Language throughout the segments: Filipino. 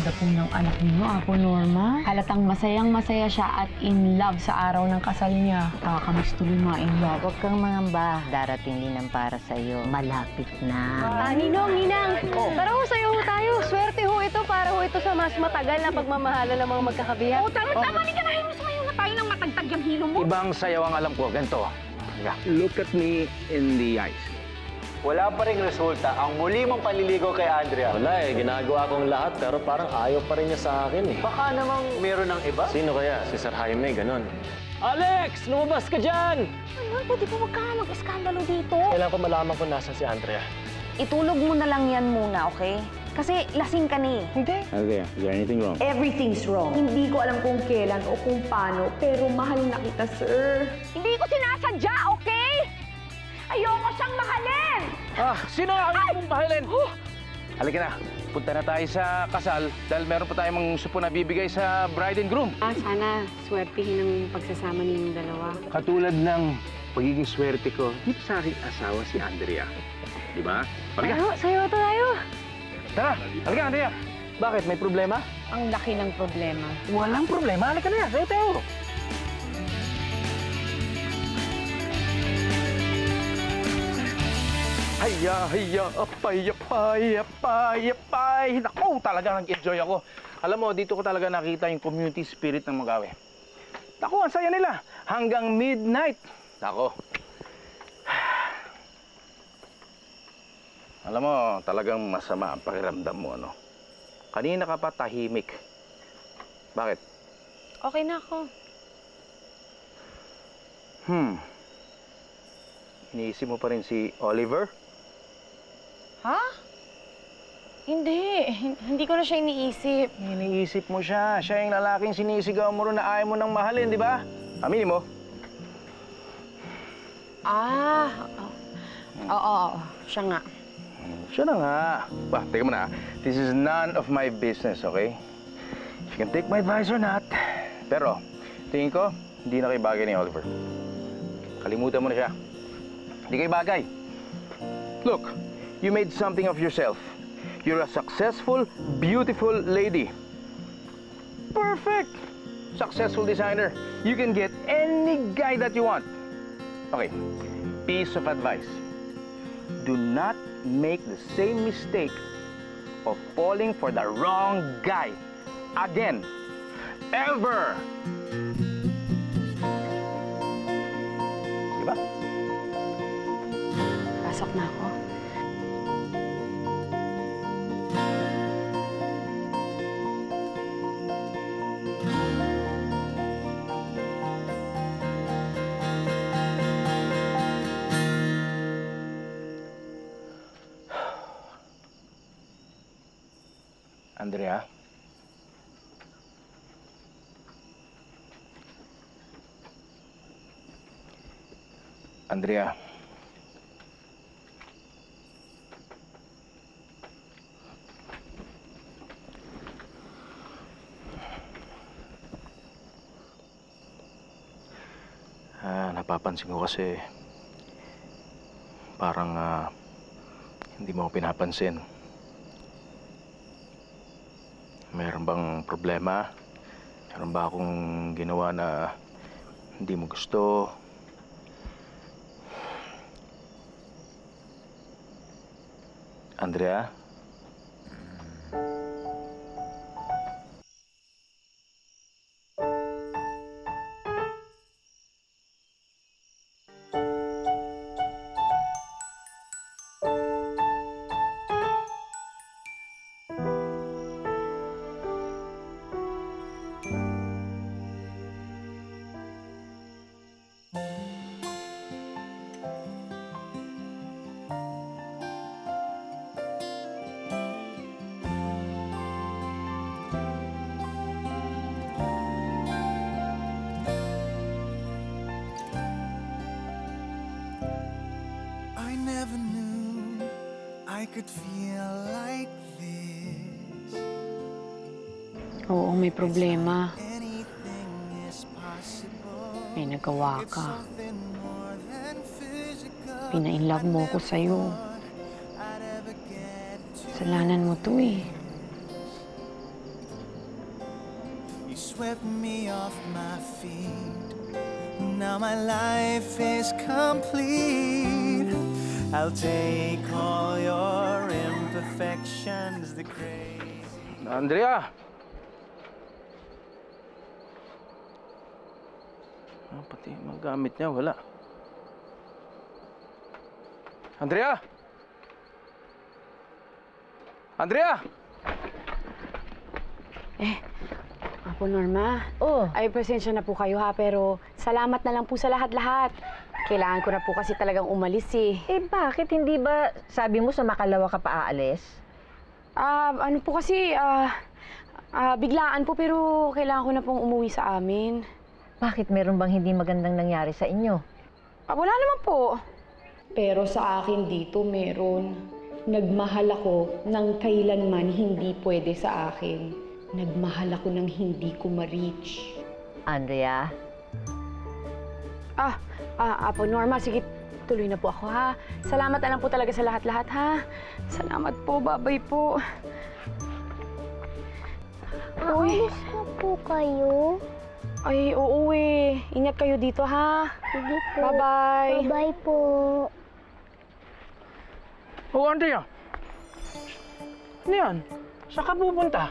ganda po ng anak niyo, Apo Norma. Halatang masayang-masaya siya at in love sa araw ng kasal niya. Kakamiss tuloy mga in love. Huwag kang mangamba. Darating din ang para sa'yo. Malapit na. Ninong, Ninang! Tara ho, sayo ho tayo. Swerte ho ito para ho ito sa mas matagal na pagmamahala ng mga magkakabiyak. Tama ni ka na rin. Sumayo na tayo ng matagtag yung hilo mo. Ibang sayaw ang alam ko. Ganito. Look at me in the eyes. Wala pa rin resulta ang muli mong panliligaw kay Andrea. Wala eh, ginagawa kong lahat pero parang ayaw pa rin niya sa akin eh. Baka namang meron ng iba? Sino kaya? Si Sir Jaime, ganun. Alex! Lumabas ka dyan! Naman, pwede po wag ka mag-iskandalo dito. Kailangan ko malaman kung nasan si Andrea. Itulog mo na lang yan muna, okay? Kasi lasing ka ni. Hindi. Andrea, is there anything wrong? Everything's wrong. Hindi ko alam kung kailan o kung paano, pero mahal na kita, sir. Hindi ko sinasadya, okay? Ayoko siyang mahalin! Sino ang ayaw mong mahalin? Halika na. Punta na tayo sa kasal dahil meron pa tayong mga supo na bibigay sa bride and groom. Sana swertihin ang pagsasama ninyong dalawa. Katulad ng pagiging swerte ko dito sa aking asawa si Andrea. Di ba? Halika. Sayo tayo. Tara, halika Andrea. Bakit? May problema? Ang laki ng problema. Walang problema. Halika na. Sayo tayo. Haya, apay. Naku, talaga nag-enjoy ako. Alam mo, dito ko talaga nakita yung community spirit ng Magawe. Naku, ang saya nila. Hanggang midnight. Naku. Alam mo, talagang masama ang pakiramdam mo, ano? Kanina ka pa tahimik. Bakit? Okay na ako. Iniisip mo pa rin si Oliver? Ha? Hindi. Hindi ko na siya iniisip. Iniisip mo siya. Siya yung lalaking sinisigaw mo rin na ayaw mo nang mahalin, di ba? Aminin mo. Oo. Siya nga. Siya na nga. Bah, teka muna. This is none of my business, okay? If you can take my advice or not. Pero, tingin ko, hindi na kayo bagay ni Oliver. Kalimutan mo na siya. Hindi kayo bagay. Look, you made something of yourself. You're a successful, beautiful lady. Perfect! Successful designer. You can get any guy that you want. Okay, piece of advice. Do not make the same mistake of falling for the wrong guy again. Ever! Diba? Pasok na ako. Andrea? Andrea? Napapansin ko kasi parang hindi mo ako pinapansin. Meron bang problema? Meron ba akong ginawa na hindi mo gusto? Andrea? Oo, may problema. May nagawa ka. Pina-inlove mo ko sa'yo. Kasalanan mo to eh. You swept me off my feet. Now my life is complete. I'll take all your imperfections, the grace. Andrea! Pati mga gamit niya, wala. Andrea! Andrea! Apo Norma. Ay, pasensya na po kayo ha, pero salamat na lang po sa lahat-lahat. Kailangan ko na po kasi talagang umalis eh. Eh, bakit hindi ba sabi mo sa Makalawa ka pa aalis? Ano po kasi, biglaan po pero kailangan ko na pong umuwi sa amin. Bakit meron bang hindi magandang nangyari sa inyo? Wala naman po. Pero sa akin dito meron. Nagmahal ako ng kailanman hindi pwede sa akin. Nagmahal ako ng hindi ko ma-reach. Andrea? Apo Norma, sige, tuloy na po ako ha. Salamat na lang po talaga sa lahat-lahat ha. Salamat po, babay po. Aalis na po kayo. Ay, oo eh. Ingat kayo dito ha. Sige po. Bye-bye. Bye-bye po. Oh, Andrea! Ano yan? Saan ka pupunta?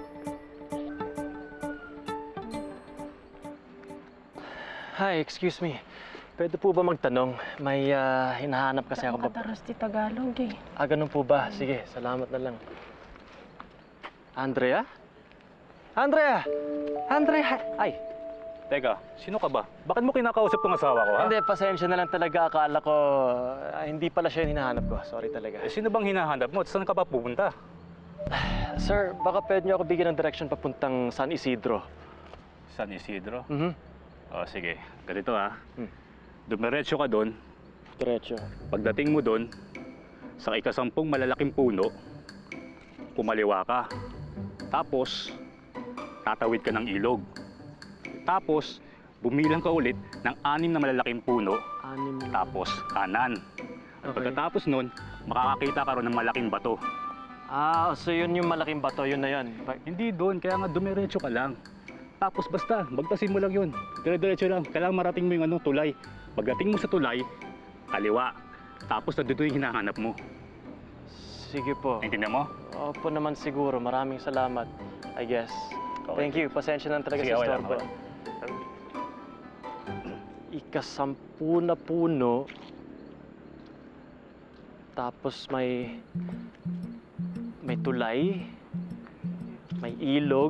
Hi, excuse me. Pwede po ba magtanong? May hinahanap kasi ako. Kataras di Tagalog eh. Ganun po ba? Sige, salamat na lang. Andrea? Andrea! Andrea! Ay! Teka, sino ka ba? Bakit mo kinakausap tong asawa ko, ha? Hindi, pasensya na lang talaga. Akala ko, hindi pala siya yung hinahanap ko. Sorry talaga. Eh, sino bang hinahanap mo at saan ka pa pupunta? Sir, baka pwede niyo ako bigyan ng direction papuntang San Isidro. San Isidro? Mm-hmm. Sige. Ganito, ha? Dumiretso ka doon. Diretso. Pagdating mo doon, sa ikasampung malalaking puno, kumaliwa ka. Tapos, tatawid ka ng ilog. Tapos, bumilang ka ulit ng 6 na malalaking puno. 6 na. Tapos, kanan. At pagkatapos nun, makakakita ka ron ng malaking bato. So yun yung malaking bato, yun na yun. Hindi doon, kaya nga dumiretso ka lang. Tapos basta, bagtasin mo lang yun. Dire-diretso lang. Kailangan marating mo yung tulay. Pagdating mo sa tulay, kaliwa. Tapos nandito yung hinahanap mo. Sige po. Naintindihan mo? Opo naman siguro. Maraming salamat, I guess. Okay. Thank you. Pasensya lang talaga Sige, sa okay lang, storbo. Ikasampu na puno. Tapos may tulay. May ilog.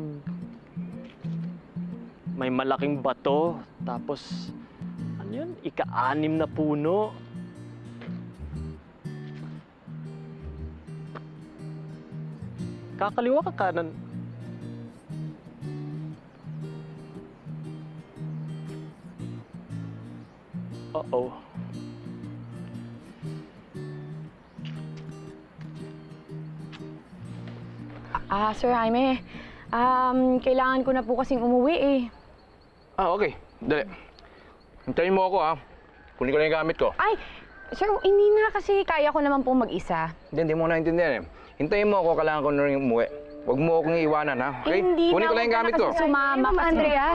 May malaking bato. Tapos, ano yun? Ika-6 na puno. Kakaliwa ka kanan. Uh-oh. Sir Jaime, kailangan ko na po kasing umuwi eh. Okay. Dali. Hintayin mo ako, ha? Kunin ko na yung gamit ko. Ay, sir, hindi na kasi kaya ko naman po mag-isa. Hindi mo naintindihan, eh. Hintayin mo ako, kailangan ko na rin umuwi. Huwag mo akong iiwanan, ha? Okay? Hindi Kunin ko lang yung gamit ko. kasi sumama kasi. Andrea?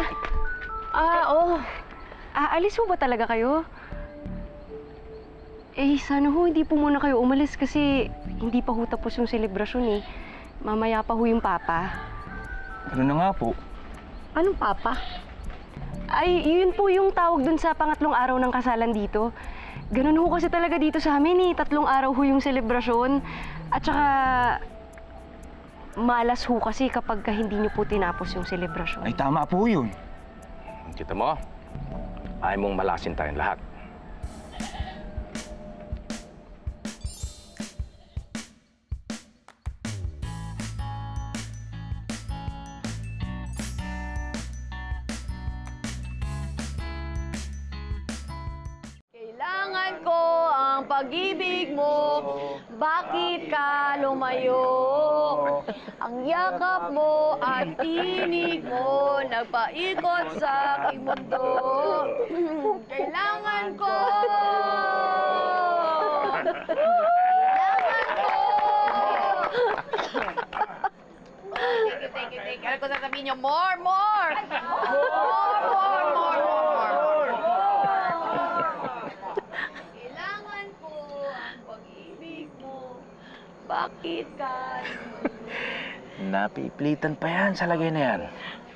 Aalis mo ba talaga kayo? Sana ho, hindi po muna kayo umalis kasi hindi pa ho tapos yung selebrasyon eh. Mamaya pa ho yung papa. Ano na nga po? Anong papa? Ay, yun po yung tawag dun sa pangatlong araw ng kasalan dito. Ganun ho kasi talaga dito sa amin eh. 3 araw ho yung selebrasyon. At saka, malas ho kasi kapag hindi nyo po tinapos yung selebrasyon. Ay, tama po yun. Kita mo, ayaw mong malasin tayong lahat. Kailangan ko ang pag-ibig mo, bakit ka lumayo? Ang yakap mo at tinig mo, nagpaikot sa aking mundo. Kailangan ko! Kailangan ko! Thank you. Alam ko sasabihin niyo, more! More! Kailangan ko ang pag-ibig mo. Bakit ka? Napiplitan pa yan sa lagay na yan.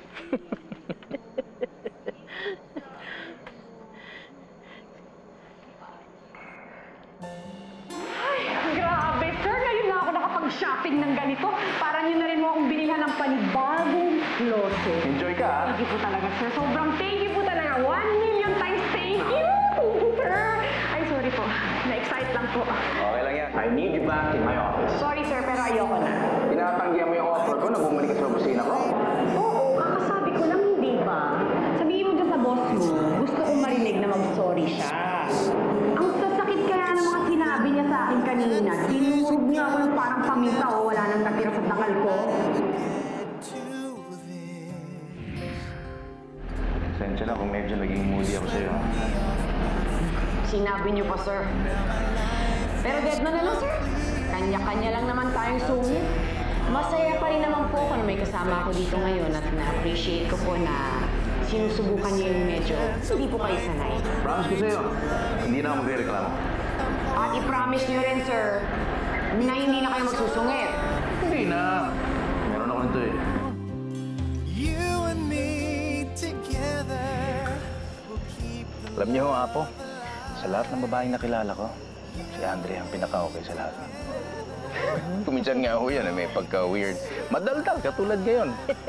Grabe, sir. Ngayon na ako nakapag-shopping ng ganito. Parang yun na rin mo akong binilhan ng panibagong closet. Enjoy ka, ha? Thank you po talaga, sir. Sobrang thank you po talaga. 1 million times thank you! Sir! Ay, sorry po. Na-excite lang po. Okay lang yan. I need you back in my office. Sorry, sir, pero ayoko na. Tinatanggihan mo yung offer ko na bumalik ka sa opisina ko? Oo, kakasabi ko lang, hindi ba? Sabihin mo dyan sa boss mo, gusto kong marinig na mag-sorry siya. Ang sasakit kaya ng mga sinabi niya sa akin kanina. Tinurog niya ako ng parang paminta o wala nang natira sa takal ko. Sensya na kung medyo naging moody ako sa'yo. Sinabi niyo pa, sir. Pero dead na lang, sir. Kanya-kanya lang naman tayong sungit. Masaya pa rin naman po ako na may kasama ako dito ngayon at na-appreciate ko po na sinusubukan niyo yung medyo hindi po kayo sanay. Promise ko sa'yo, hindi na ako magre-reklamo. At i-promise niyo rin, sir, na hindi na kayo magsusungit. Hindi na. Meron ako nito eh. You and me together will keep the Alam niyo, Apo, sa lahat ng babaeng nakilala ko, si Andrea ang pinaka-okay sa lahat. Kuminsan nga ako yan, may pagka-weird. Madaldal, katulad ngayon.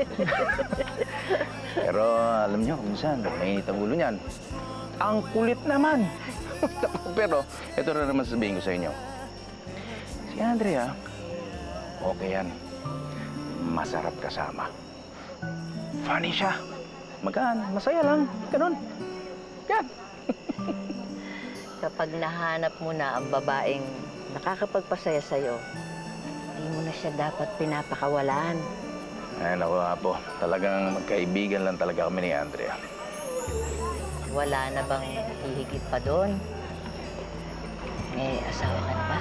Pero alam niyo, kuminsan, mainit ang ulo niyan. Ang kulit naman. Pero ito na naman sabihin ko sa inyo. Si Andrea, okay yan. Masarap kasama. Funny siya. Magaan, masaya lang. Ganun. Yan. Kapag nahanap mo na ang babaeng nakakapagpasaya sa'yo, hindi mo na siya dapat pinapakawalan. Ay, naku, Apo. Talagang magkaibigan lang talaga kami ni Andrea. Wala na bang hihigit pa doon? May asawa ka na ba?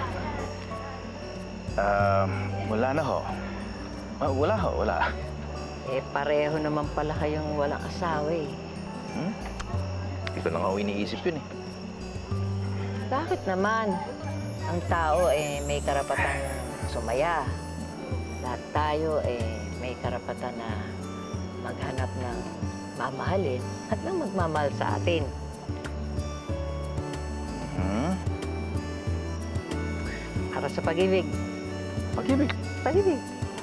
Wala na ho. Wala ho, wala. Eh, pareho naman pala kayong walang asawa eh. Hindi ko na nga iniisip yun eh. Bakit naman? Ang tao eh may karapatan sumaya. Lahat tayo eh may karapatan na maghanap ng mamahalin at ng magmamahal sa atin. Para sa pag-ibig. Pag-ibig? Pag-ibig.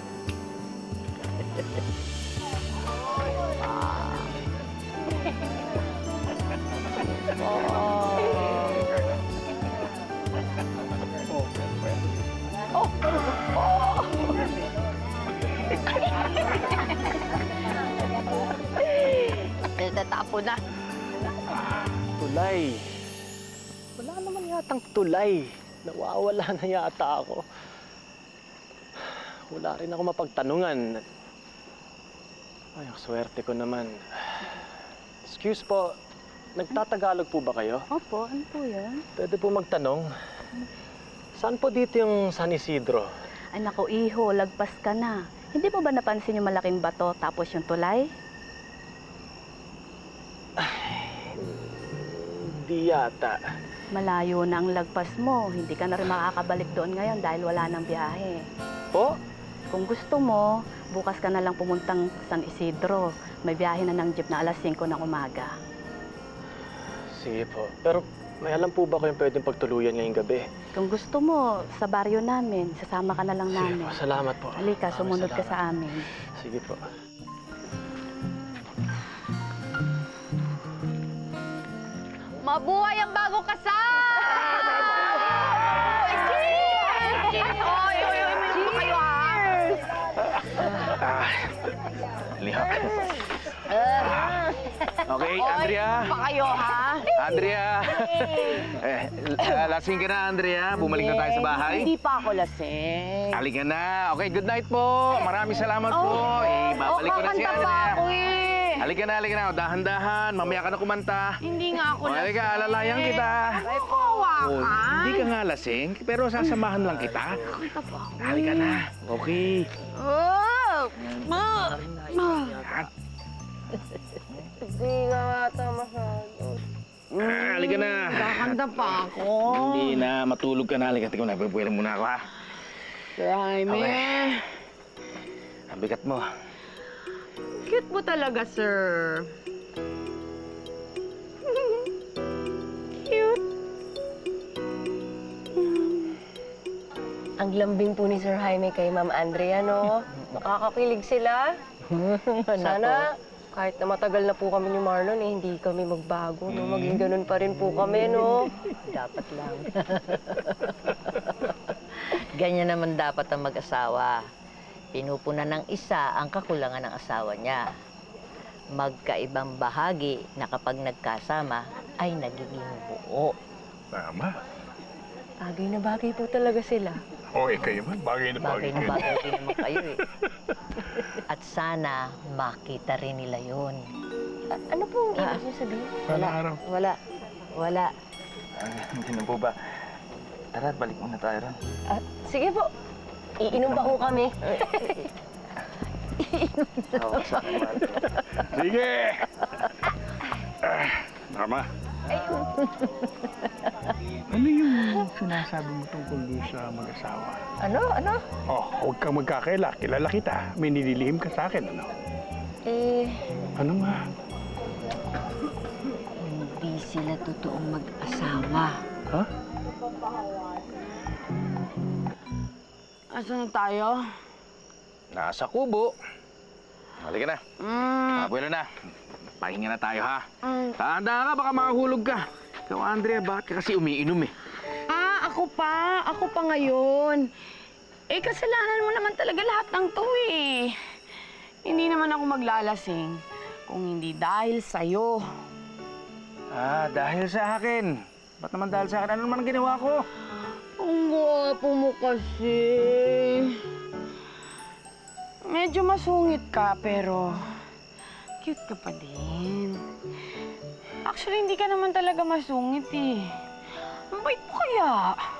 Natapo na. Tulay. Wala naman yatang tulay. Nawawala na yata ako. Wala rin ako mapagtanungan. Ay, ang swerte ko naman. Excuse po, nagtatagalog po ba kayo? Opo, ano po yan? Pwede po magtanong. Saan po dito yung San Isidro? Ay naku, iho, lagpas ka na. Hindi mo ba napansin yung malaking bato tapos yung tulay? Hindi yata. Malayo na ang lagpas mo. Hindi ka na rin makakabalik doon ngayon dahil wala nang biyahe. Po? Kung gusto mo, bukas ka na lang pumuntang San Isidro. May biyahe na ng jeep na alas 5 ng umaga. Sige po. Pero may alam po ba kayong pwedeng pagtuluyan ngayong gabi? Kung gusto mo, sa baryo namin, sasama ka na lang Sige namin. po, salamat po. Halika, sumunod ka Salamat. sa amin. Sige po. Mabuhay ang bagong kasal! Cheers! Cheers! Oy, minum pa kayo, ha? Liha. Okay, Andrea. Pa kayo, ha? Andrea. Lasing ka na, Andrea. Bumalik na tayo sa bahay. Hindi pa ako lasing. Halika na. Okay, good night po. Maraming salamat po. Babalik ko na si kakanta pa Andrea. ako eh. Halika na. Dahan-dahan. Mamaya ka na kumanta. Hindi nga ako lasing. Halika, alalayan kita. Ay, kawakan. Hindi ka nga lasing, pero sasamahan lang kita. Kanta pa ako. Halika na. Okay. Oh! Hindi nga ata masyado. Halika na. Kakanta pa ako. Hindi na, matulog ka na. Halika, tingnan mo na. Pwede muna ako, ha? Sir Jaime. Okay. Ang bigat mo. Cute mo talaga, sir. Cute. Ang lambing po ni Sir Jaime kay Ma'am Andrea, no? Nakakakilig sila. Sana, kahit na matagal na po kami ni Marlon, eh, hindi kami magbago, no? Maging ganun pa rin po kami, no? Dapat lang. Ganyan naman dapat ang mag-asawa. Pinupunan ng isa ang kakulangan ng asawa niya. Magkaibang bahagi na kapag nagkasama ay nagiging buo. Tama. Bagay na bagay po talaga sila. Okay kayo man. Bagay na bagay Bagay na bagay din naman kayo eh. At sana makita rin nila yun. Ano po ang ibig niyo sabihin? Wala. Hindi na po ba? Tara, balik muna tayo ron. Sige po. Iinom pa po kami. Sige! Norma. Ano yung sinasabi mo tungkol doon sa mag-asawa? Ano? Oh, huwag kang magkakaila. Kilala kita. May nililihim ka sa akin, ano? Ano nga? Hindi sila totoong mag-asawa. Ha? Asan na tayo? Nasa kubo. Halika na. Abuelo na. Pahinga na tayo, ha? Tanda ka, baka makahulog ka. Ikaw, Andrea, bakit ka kasi umiinom, eh? Ako pa ngayon. Kasalanan mo naman talaga lahat ng to, eh. Hindi naman ako maglalasing kung hindi dahil sa'yo. Dahil sa akin. Ba't naman dahil sa akin? Ano naman ang ginawa ko? Ang gwapo mo kasi. Medyo masungit ka, pero cute ka pa din. Actually, hindi ka naman talaga masungit eh. Ang bait mo kaya?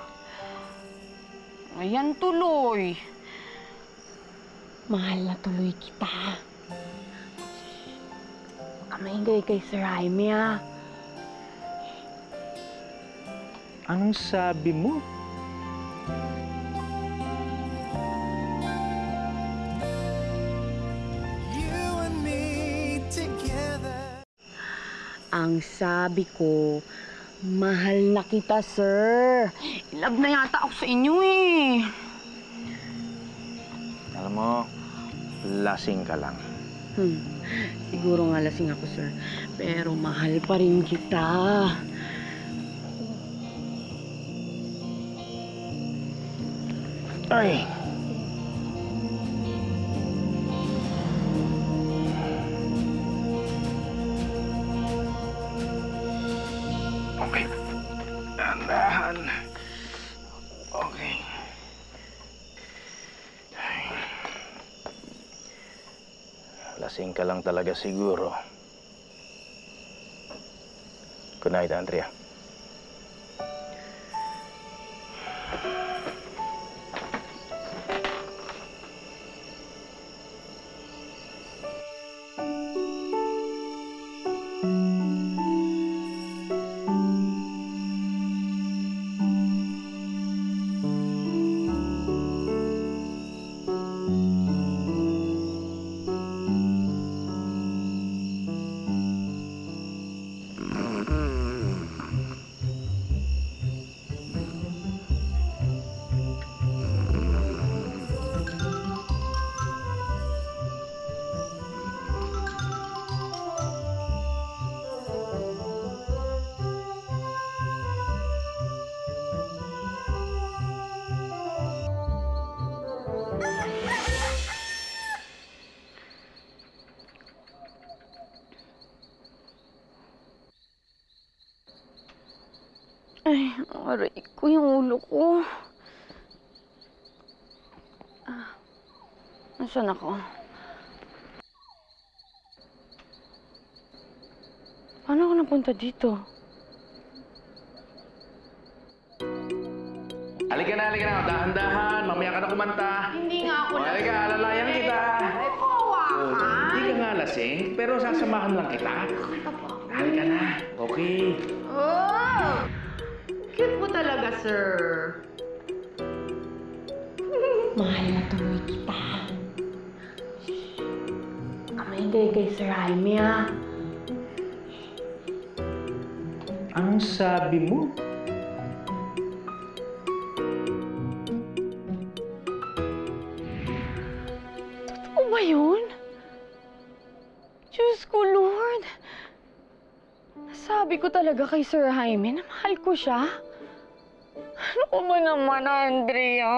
Ayan tuloy. Mahal na tuloy kita. Huwag ka maingay kay Sir Jaime, ha? Anong sabi mo? Ang sabi ko, mahal na kita, sir. Love na yata ako sa inyo, eh. Alam mo, lasing ka lang. Siguro nga lasing ako, sir. Pero mahal pa rin kita. Ay! Okay. Dahan. Okay. Lasing ka lang talaga siguro. Good night, Andrea. Ay, aray ko yung ulo ko. Nasaan ako? Paano ako napunta dito? Halika na, halika na. Dahan-dahan. Mamaya ka na kumanta. Hindi nga ako Halika, alalayan kita. Ay, kawawa ka. Hindi ka nga lasing, pero sasamahan lang kita. Halika na. Okay. Oh! Cute mo talaga, sir. Mahal na tuloy kita. Kamay kay Sir Jaime, ah. Anong sabi mo? Totoo ba yun? Diyos ko, Lord. Sabi ko talaga kay Sir Jaime na mahal ko siya. Ano ko ba naman, Andrea?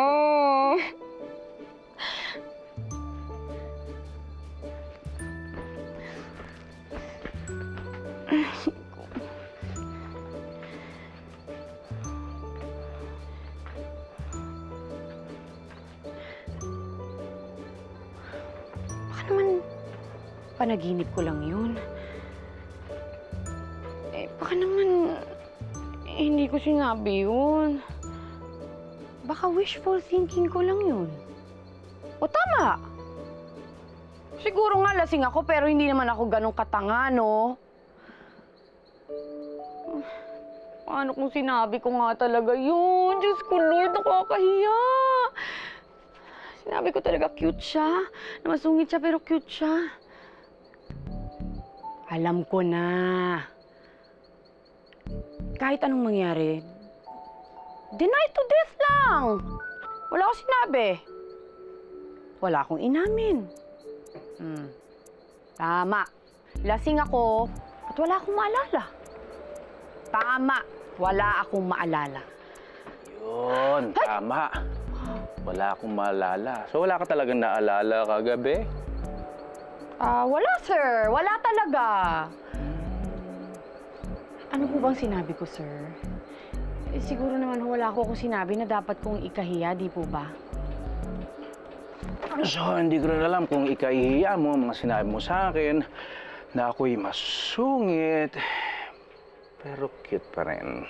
Baka naman panaginip ko lang yun. Baka naman hindi ko sinabi yun. Baka wishful thinking ko lang yun. O tama! Siguro nga lasing ako pero hindi naman ako ganong katanga, no? Paano kung sinabi ko nga talaga yun? Diyos ko, Lord, nakakahiya! Sinabi ko talaga cute siya. Na masungit siya pero cute siya. Alam ko na. Kahit anong mangyari, deny to death lang. Wala akong sinabi. Wala akong inamin. Tama. Lasing ako at wala akong maalala. Tama. Wala akong maalala. Yun, tama. Wala akong maalala. So wala ka talagang naalala kagabi? Wala, sir. Wala talaga. Ano po bang sinabi ko, sir? Siguro naman wala ko akong sinabi na dapat kong ikahiya, di po ba? So, hindi ko rin alam kung ikahihiya mo mga sinabi mo sa akin na ako'y masungit, pero cute pa rin.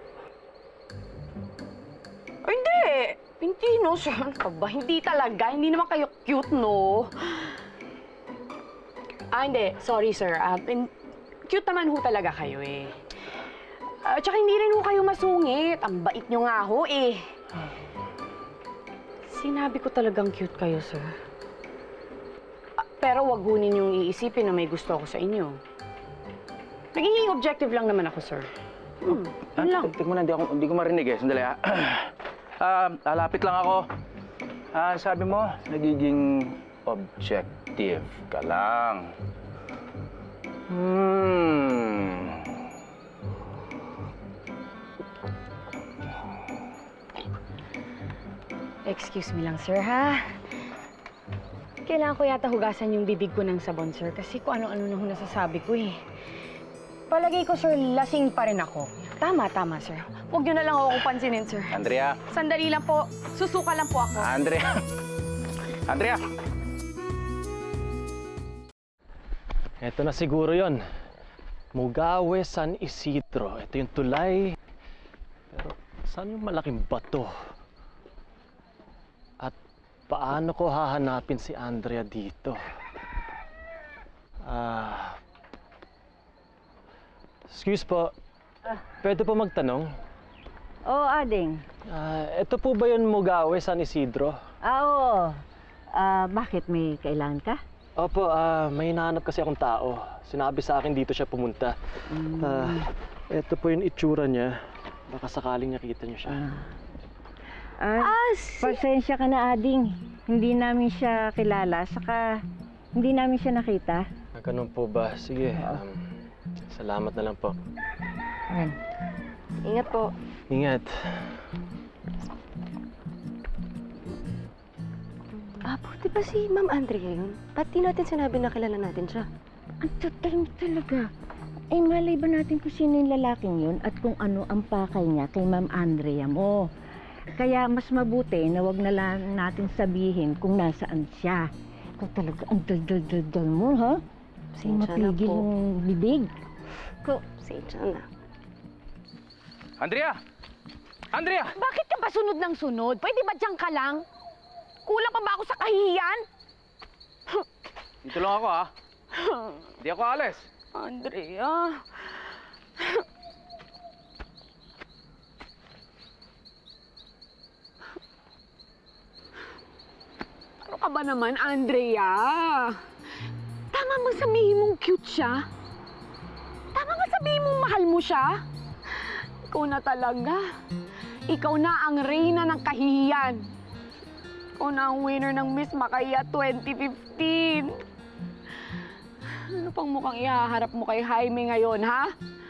Ay, hindi! Hindi, no, sir. Ano ka ba? Hindi talaga. Hindi naman kayo cute, no? Hindi. Sorry, sir. Cute naman ho talaga kayo, eh. Tsaka hindi rin ho kayo masungit. Ang bait nyo nga ho, eh. Sinabi ko talagang cute kayo, sir. Pero wag ho ninyong iisipin na may gusto ako sa inyo. Nagiging objective lang naman ako, sir. Yun lang. Tignan mo na, hindi ko marinig eh. Sandali, lalapit lang ako. Sabi mo, nagiging objective ka lang. Excuse me lang, sir, ha? Kailangan ko yata hugasan yung bibig ko ng sabon, sir, kasi kung ano-ano na nasasabi ko, eh. Palagay ko, sir, lasing pa rin ako. Tama, sir. Huwag niyo na lang ako pansinin, sir. Andrea? Sandali lang po. Susuka lang po ako. Andrea! Andrea! Ito na siguro yon. Mugawe San Isidro. Ito yung tulay. Pero saan yung malaking bato? At paano ko hahanapin si Andrea dito? Excuse po. Pwede po magtanong? Oo, Ading. Ito po ba yun Mugawe San Isidro? Oo. Bakit may kailangan ka? Opo, may hinahanap kasi akong tao. Sinabi sa akin dito siya pumunta. Ito po yung itsura niya. Baka sakaling nakita niyo siya. Pasensya ka na, Ading. Hindi namin siya kilala, saka hindi namin siya nakita. Ganun po ba? Sige. Salamat na lang po. Ingat po. Ingat. Buti ba si Ma'am Andrea yun? Ba't di natin sinabi na kilala natin siya? Ang total mo talaga. Eh, malay ba natin kung sino yung lalaking yun at kung ano ang pakay niya kay Ma'am Andrea mo? Kaya mas mabuti na wag na lang natin sabihin kung nasaan siya. Ikaw talaga, ang dal-dal-dal mo, ha? Hindi mapigil yung bibig. Sensya na. Andrea! Andrea! Bakit ka ba sunod ng sunod? Pwede ba diyan ka lang? Kulang pa ba ako sa kahihiyan? Dito lang ako, ha? Hindi ako alis. Andrea. Ano ka ba naman, Andrea? Tama ba sabihin mong cute siya? Tama ba sabihin mong mahal mo siya? Ikaw na talaga. Ikaw na ang reyna ng kahihiyan. Ikaw na ang winner ng Miss Makaya 2015. Ano pang mukhang ihaharap mo kay Jaime ngayon, ha?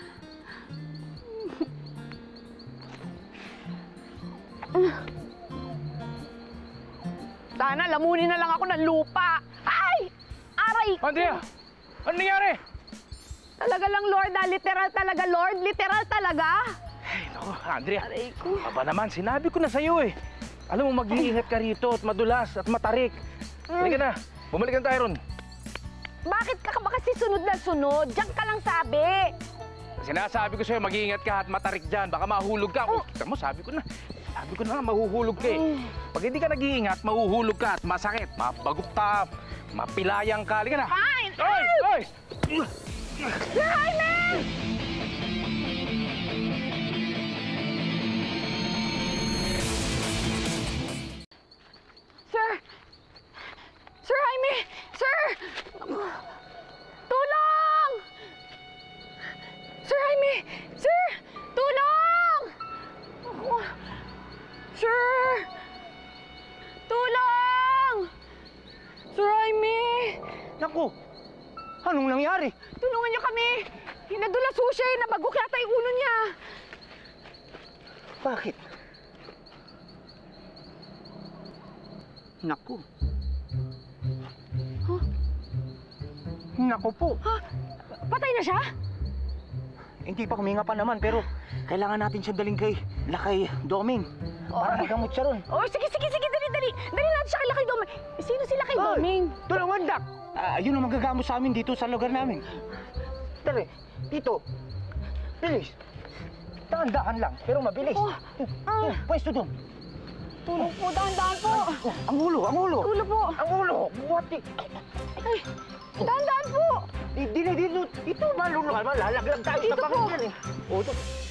Sana lamunin na lang ako ng lupa. Ay! Aray ko! Andrea! Ano nangyari? Talaga lang, Lord, ah. Literal talaga, Lord. Literal talaga. Ay, naku, Andrea. Aray ko. Aba naman, sinabi ko na sa'yo eh. Alam mo, mag-iingat ka rito at madulas at matarik. Halika na, bumalik na tayo ron. Bakit ka ba kasi sunod na sunod? Diyan ka lang sabi. Sinasabi ko sa'yo, mag-iingat ka at matarik dyan. Baka mahulog ka. Oh, kita mo, sabi ko na. Sabi ko na nga, mahuhulog ka eh. Pag hindi ka nag-iingat, mahuhulog ka at masakit. Mapagok ka, mapilayang ka. Halika na. Fine! Oy! Oy! Jaime! Sir! Sir Jaime! Sir! Tulong! Sir Jaime! Sir! Tulong! Sir! Tulong! Sir Jaime! Naku! Anong nangyari? Tulungan niyo kami! Nadulas ho siya eh! Nabagok yata yung ulo niya! Bakit? Naku. Huh? Naku po. Ha? Patay na siya? Hindi pa, huminga pa naman, pero kailangan natin siya daling kay Lakay Doming. Para magamot siya ron. Oh, sige, sige, sige, dali, dali. Dali natin siya kay Lakay Doming. Sino si Lakay Doming? Tulungan, Dak! Yun ang magagamot sa amin dito sa lugar namin. Dali, dito. Bilis. Dahan-dahan lang, pero mabilis. Pwesto doon. Tulong po, dahan-dahan po. Ang ulo, ang ulo. Ulo po. Ang ulo. Buwati. Ay, dahan-dahan po. Dito, malulungan. Malalaglag tayo sa bangin yan eh. O, ito.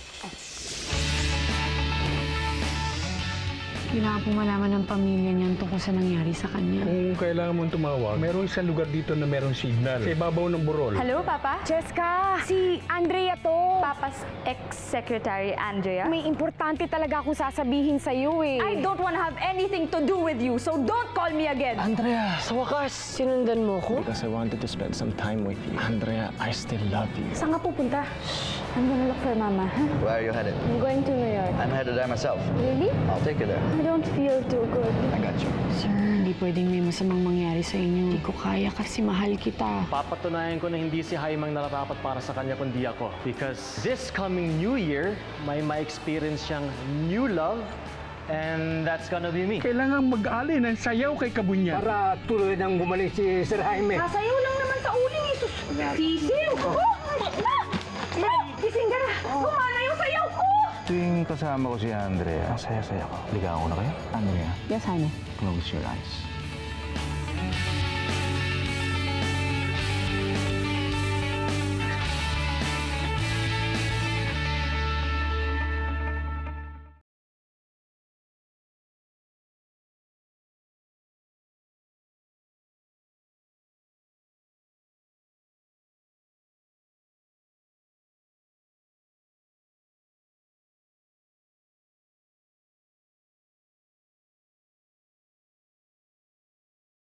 Kailangan po malaman ng pamilya niyan tungkol sa nangyari sa kanya. Kung kailangan mong tumawag, merong isang lugar dito na merong signal. Sa ibabaw ng burol. Hello, Papa? Jessica, si Andrea to. Papa's ex-secretary, Andrea. May importante talaga akong sasabihin sa'yo eh. I don't want to have anything to do with you, so don't call me again. Andrea, sa wakas! Sinundan mo ko? Because I wanted to spend some time with you. Andrea, I still love you. Saan ka pupunta? I'm gonna look for Mama, huh? Where are you headed? I'm going to New York. I'm headed there myself. Really? I'll take you there. I don't feel too good. I got you. Sir, hindi pwedeng may masamang mangyari sa inyo. Hindi ko kaya kasi mahal kita. Papatunayan ko na hindi si Jaime ang nararapat para sa kanya kundi ako. Because this coming New Year, may ma-experience siyang new love, and that's gonna be me. Kailangan mag-alin ng sayaw kay Kabunyan. Para tuloy nang bumalik si Sir Jaime. Sasayaw lang naman sa uling, Isus. Sisiw! Gising ka na! Kumana yung sayaw ko! Tuwing kasama ko si Andrea, ang saya-saya ko. Ligawan ko na kayo? Andrea, Yes, honey. close your eyes.